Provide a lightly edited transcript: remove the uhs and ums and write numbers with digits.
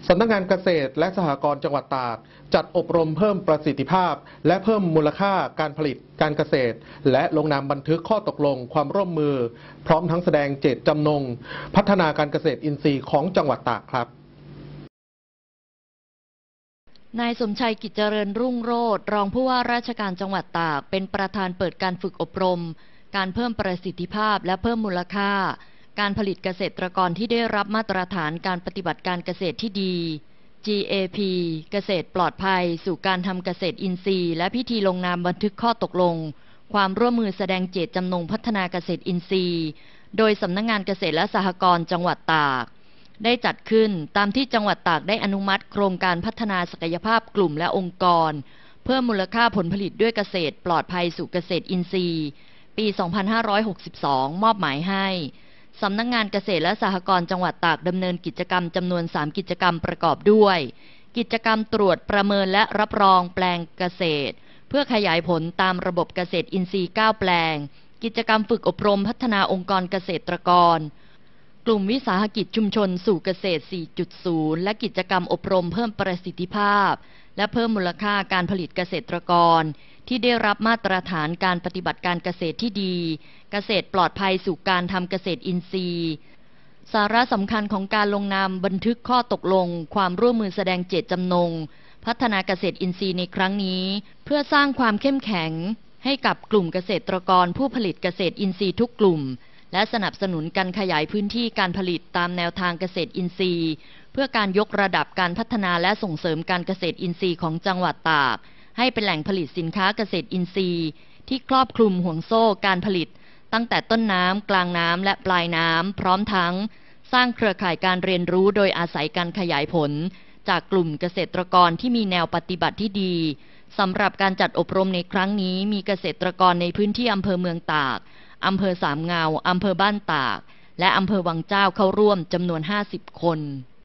สำนักงานเกษตรและสหกรณ์จังหวัดตากจัดอบรมเพิ่มประสิทธิภาพและเพิ่มมูลค่าการผลิตการเกษตรและลงนามบันทึกข้อตกลงความร่วมมือพร้อมทั้งแสดงเจตจำนงพัฒนาการเกษตรอินทรีย์ของจังหวัดตากครับนายสมชัยกิจเจริญรุ่งโรจน์รองผู้ว่าราชการจังหวัดตากเป็นประธานเปิดการฝึกอบรมการเพิ่มประสิทธิภาพและเพิ่มมูลค่าการผลิตเกษตรกรที่ได้รับมาตรฐานการปฏิบัติการเกษตรที่ดี GAP เกษตรปลอดภัยสู่การทำเกษตรอินทรีย์และพิธีลงนามบันทึกข้อตกลงความร่วมมือแสดงเจตจำนงพัฒนาเกษตรอินทรีย์โดยสำนักงานเกษตรและสหกรณ์จังหวัดตากได้จัดขึ้นตามที่จังหวัดตากได้อนุมัติโครงการพัฒนาศักยภาพกลุ่มและองค์กรเพิ่มมูลค่าผลผลิตด้วยเกษตรปลอดภัยสู่เกษตรอินทรีย์ปี 2562 มอบหมายให้สำนักงานเกษตรและสหกรณ์จังหวัดตากดำเนินกิจกรรมจำนวน 3 กิจกรรมประกอบด้วยกิจกรรมตรวจประเมินและรับรองแปลงเกษตรเพื่อขยายผลตามระบบเกษตรอินทรีย์ 9 แปลงกิจกรรมฝึกอบรมพัฒนาองค์กรเกษตรกรกลุ่มวิสาหกิจชุมชนสู่เกษตร 4.0 และกิจกรรมอบรมเพิ่มประสิทธิภาพและเพิ่มมูลค่าการผลิตเกษตรกรที่ได้รับมาตรฐานการปฏิบัติการเกษตรที่ดีเกษตรปลอดภัยสู่การทำเกษตรอินทรีย์สาระสำคัญของการลงนามบันทึกข้อตกลงความร่วมมือแสดงเจตจำนงพัฒนาเกษตรอินทรีย์ในครั้งนี้เพื่อสร้างความเข้มแข็งให้กับกลุ่มเกษตรกรผู้ผลิตเกษตรอินทรีย์ทุกกลุ่มและสนับสนุนการขยายพื้นที่การผลิตตามแนวทางเกษตรอินทรีย์เพื่อการยกระดับการพัฒนาและส่งเสริมการเกษตรอินทรีย์ของจังหวัดตากให้เป็นแหล่งผลิตสินค้าเกษตรอินทรีย์ที่ครอบคลุมห่วงโซ่การผลิตตั้งแต่ต้นน้ำกลางน้ำและปลายน้ำพร้อมทั้งสร้างเครือข่ายการเรียนรู้โดยอาศัยการขยายผลจากกลุ่มเกษตรกรที่มีแนวปฏิบัติที่ดีสำหรับการจัดอบรมในครั้งนี้มีเกษตรกรในพื้นที่อำเภอเมืองตากอำเภอสามเงาอำเภอบ้านตากและอำเภอวังเจ้าเข้าร่วมจำนวน 50 คน